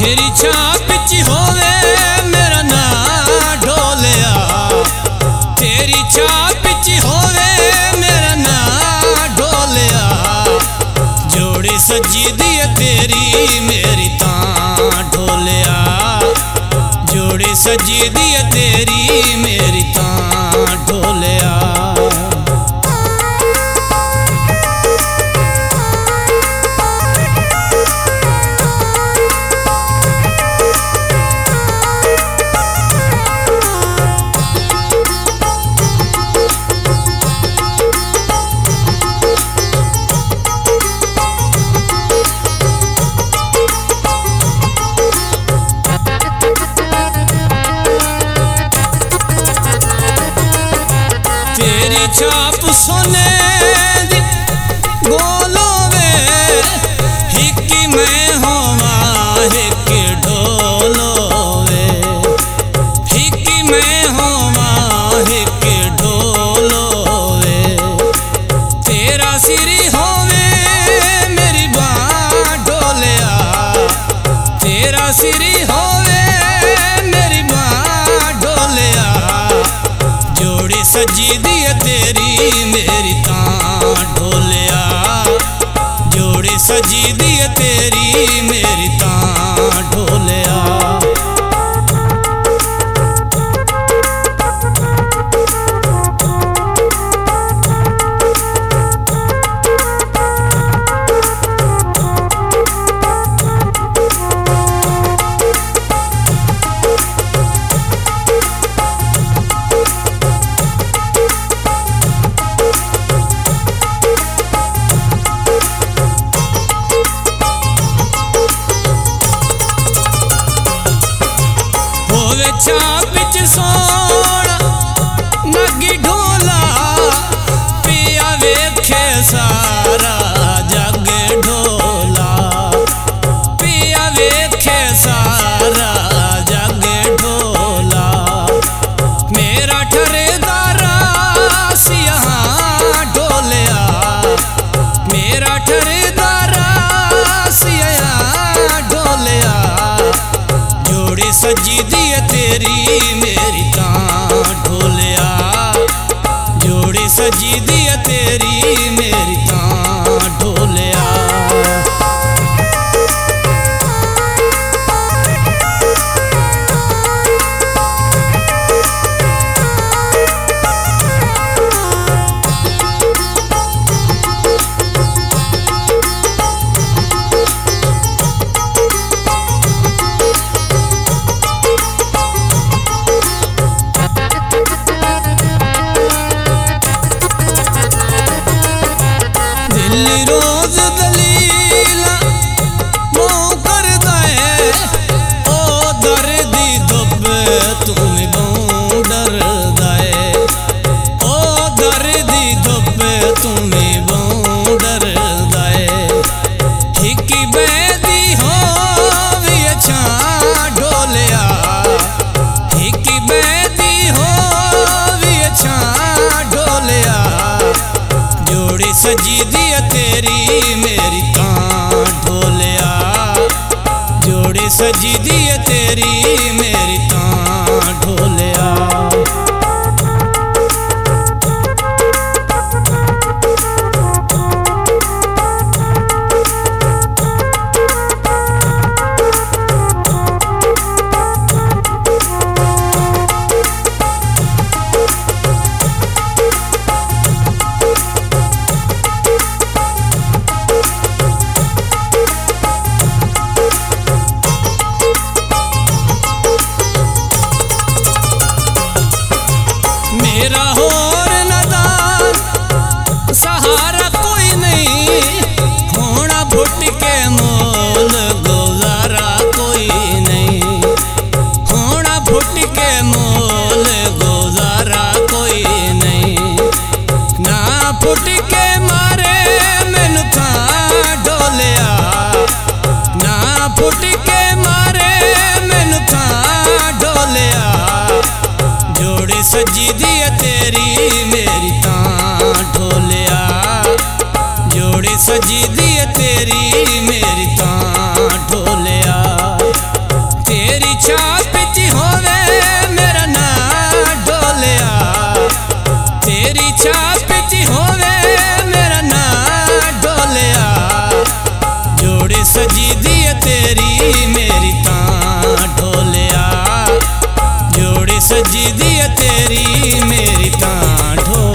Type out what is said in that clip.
तेरी छाप च होवे मेरा नां ढोलिया, तेरी छाप च होवे मेरा नां ढोलिया। जोड़ी सजी दी तेरी मेरी तां ढोलिया, जोड़ी सजी दी तेरी मेरी तां ढोलिया। तेरी छाप सोने दी गोलो वे, हिकी मैं होवा हिक ढोलो वे, हिकी मैं होवा हिक ढोलो वे। तेरा सिरी होवे मेरी बां ढोलिया, तेरा सिरी होवे मेरी बां ढोलिया। जोड़ी सजी दी तेरी मेरी तां ढोलिया, जोड़ी सजी दी तेरी मेरी तां ढोलिया। छाप च सोना नगी ढोला, पिया वेखे सारा जग ढोला, पिया वेखे सारा जग ढोला। मेरा ठरेदारा सिया ढोलिया, मेरा ठरेदारा सिया ढोलिया। जोड़ी सजी दी तेरी मेरी तां ढोलिया, जोड़ी सजी दी तेरी मेरी तां ढोलिया। रोज दलीला मोह करदा है, ओ दर्दी दुब तुम्हें बहु डरदा है, ओ दर्दी दुब तुम्हें बहु डरदा है। हिकी बैदी हो भी अच्छा ढोलिया, हिकी बैदी हो भी अच्छा ढोलिया। जोड़ी सजी दी तेरी मेरी तां ढोलिया, जोड़ी सजी दी तेरी मेरी तां ढोलिया। मेरा होर नदान सहारा कोई नहीं, होना फुट के मोल गुजारा कोई नहीं, होना फुट के मोल गुजारा कोई नहीं। ना फुट के मारे मैनू थां ढोलिया, ना फुट के मारे मैनू थां ढोलिया। जोड़ी सजी दी तेरी सजी दी तेरी मेरी कांठो